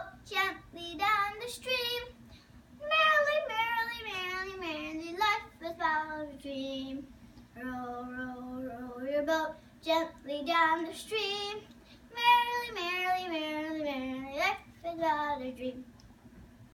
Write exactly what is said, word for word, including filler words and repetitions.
gently down the stream. Merrily, merrily, merrily, merrily, life is but a dream. Row, row, row your boat gently down the stream. Merrily, merrily, merrily, merrily, life is but a dream.